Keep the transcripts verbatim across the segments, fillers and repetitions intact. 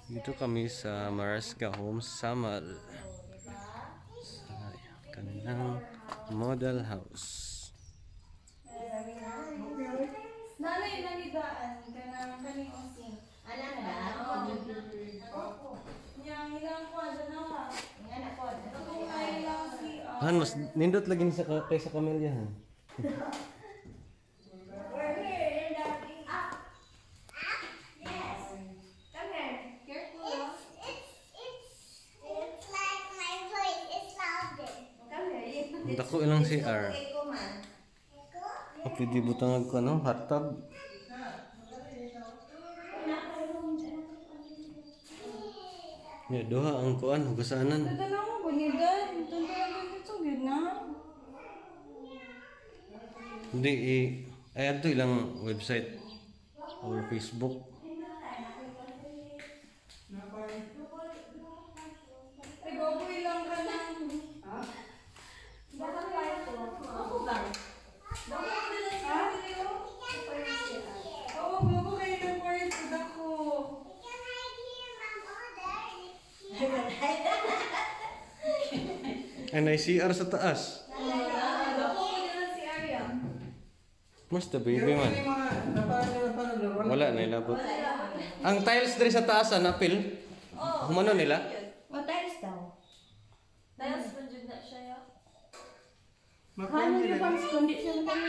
Dito kami sa Maresca Homes, Samal. Sa kanilang model house. Nanay nanigaan kanang kaning osing. Ana na daan. Yang ilang kwadro na wa. Ngana ko. Kung ay lang si Han, mas nindot lagi sa kaysa Camellia han. We're here, Daddy. Up. Up. Yes. Come here. Careful. It's it's it's it's like my voice is louder. Come here. Dako ilang C R. Echo man. Echo? Okay, di butang ko no, hot tub. Ya, doha ang kuan hugasanan. Dadala mo bunida. Tuntuan dito gid na. Hindi i ay adto ilang website or Facebook. Ay gogo ilang ka lang. Ha? Baka kaya to. Ako ba? Dako nila sa video. Oo, gogo kayo ng kwarto dako. Ay, may C R sa taas. Dako nila si Arya. Mas the baby man. Wala na ilabot. Ang tiles diri sa taas na pil. Oh. Humano nila? What tiles daw? Tiles pa jud na siya ya. Ano yung pang condition ka?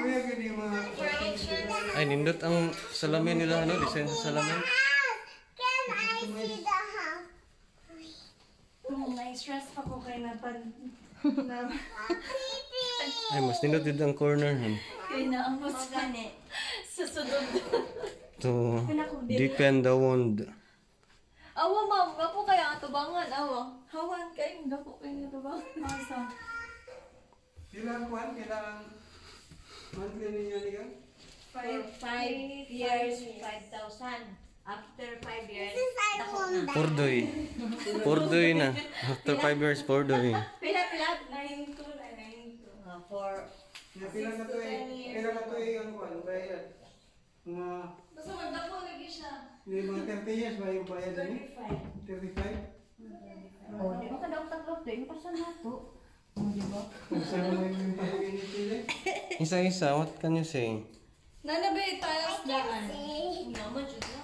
Ay, nindot ang salamin nila ano, design sa salamin. Can I see the house? Hmm, na-stress pa ko kay napan. Na Ay, mas nindot dito ang corner han. kay naambot sa sa sudod. To deepen the wound. Awa ma'am, gapo kaya ang tubangan, awa. Hawan kay gapo kay ang tubangan. Masa. Kailangan kuhan, kailangan monthly ninyo niya? For five years, five thousand. After five years, Since I dako won na. that. Pordoy. Pordoy na. After five years, pordoy. Pila-pila. nine two na nine two. Uh, for Kaya kailangan ka to eh, kailangan ka to eh, ano kuhan, bayad. Mga, Basta magdako lagi siya. hindi mga thirty years ba yung bayad ano? thirty-five. thirty-five? oh, di ba ka daw taglog din pa sa nato? Oh, di ba? Kung saan mo yung pag-initili? Isa-isa, what can you say? Nana ba tiles daan? Naman jud na.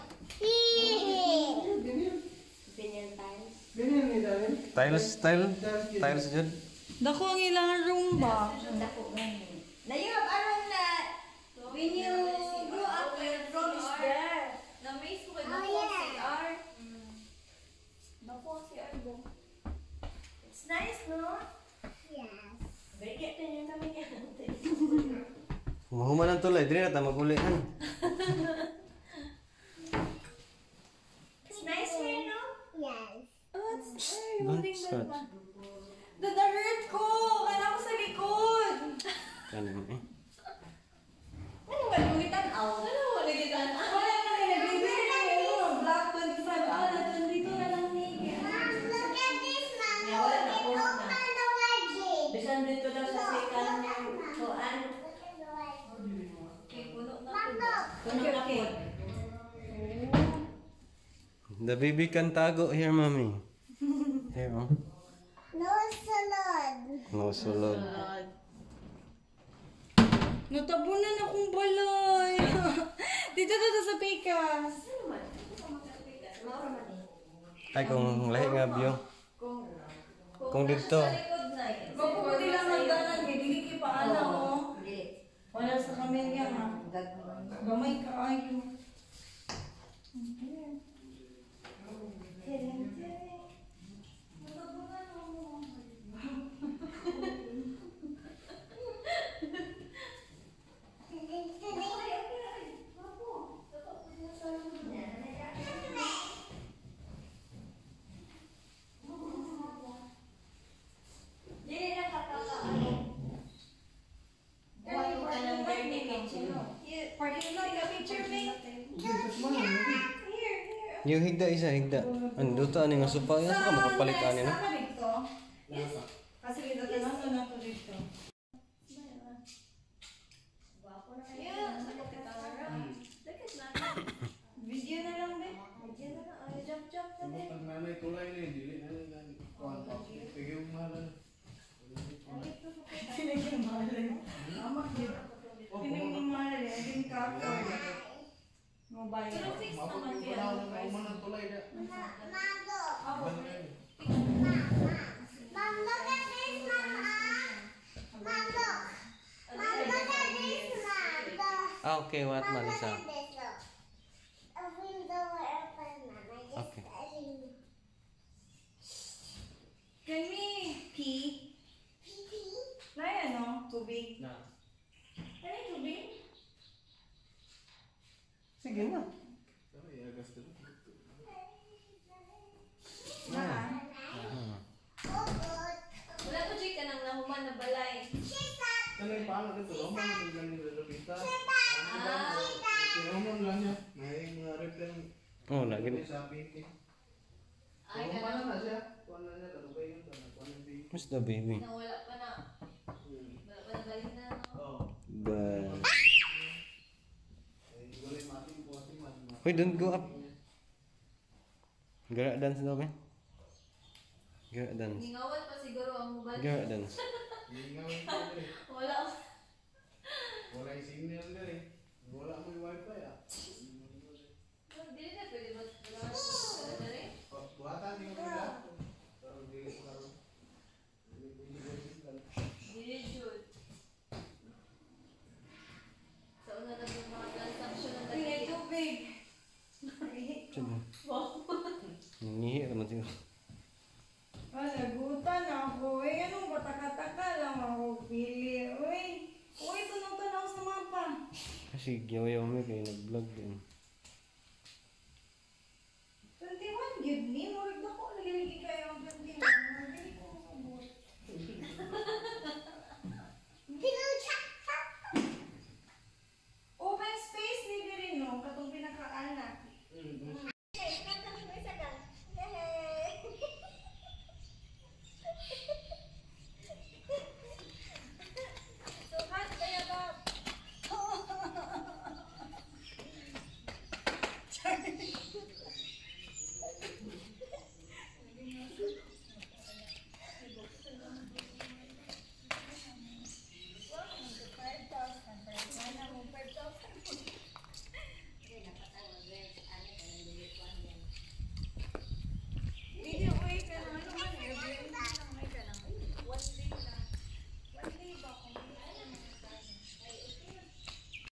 Opinion tiles. Ganyan ni Darren? Tiles, tile? Tiles dyan? Dako ang ilang room ba? Dako gani. Na you have around that when you grow up, your room is there. Na-miss ko kay Oh, dako yeah. C R. Dako C R go. It's nice, no? Yes. Bigyan din yung kami yan. Mahuman ang tulay, dili na ta magulian. It's nice here, no? Yes. Oh, it's ay, Don't holding start. that ba? Dada hurt ko! Kala ko sa likod! Kanin eh. Ano ba lumitan aw? Ano mo lagi tan? Wala na kayo nagbibigay. Ano? Black twenty-five. Ah, na twenty-two na lang ni. Yeah, wala na po na. Bisan dito daw sa second kuan. Okay, puno na po. Kuno na po. The baby can tago here, mommy. Here, oh. No salad. No sulod. Natabunan akong balay. Dito dito sa pikas. Ay, kung lahi nga view. Kung Kung dito. Bago ko nila magdanan, hindi ki paala oh. Hindi. Wala sa kamilya nga. Gamay ka ayo. Dili na kakakaano. Buhay ka ng dirty kitchen. Party na yung picture me. Jesus mo na, hindi. Here, here. Yung higda isa, higda. Ano, duto ani nga supa. Yan sa ka makapalit ani no? Saan ka dito? Yes. Kasi dito tanong na nato dito. Guwapo na kayo. Yeah, look at the camera. Look at that. Video na lang din. Video na lang. Ay, jump, jump. na itulay na yun, dili na yun na kuhan pa. Pigi yung mahalan. Tinig yung mahalin. Amak yun. Tinig yung mahalin. Ading kapo. Mobile. Pero fix naman Mapag yung kaya. panahon na kauman ng tulay na. Ako. Iba na yun. Ah, okay, what Marisa? Okay. Can we pee? Na yan, no? Tubig. Na. Ano yung tubig? Sige na. Pero iagas ka na. Na. Ah. Wala ko chika nang nahuman na balay. Ano yung pangalan dito? Roman na yung galing na Lupita. Ah. Si Roman lang niya. May mga reply ng Oh, lagi. sa pinti. Ay, Roman na ganun. na siya. Kuhan na niya, kadugay yun. Kuhan ng baby. What's the baby? Na wala pa na. Wala pa na balik na. No? Oo. Ba. Eh, wala yung mati, bukas yung mati. Hoy, don't go up. Gara dance daw, man. Gara dance. Ningawan pa siguro ang mobile. Gara dance. Hindi nga yung pwede. Wala. Wala yung signal na eh. Wala mo yung wifi ah. Dili na pwede ba? Wala na rin. Buhatan yung mga pero hindi ko karoon. Hindi ko yung signal. Dili jud. Sa una na yung mga transaction ng Tingnan dali. tubig. Sige. Wow. Nangihi naman siguro. Ah, nagutan ako. Eh, anong bataka-taka lang ako pili. Uy, uy, tunog-tunog sa mapa. Kasi yaw-yaw mo kayo nag-vlog din. twenty-one, give me. Murig na ko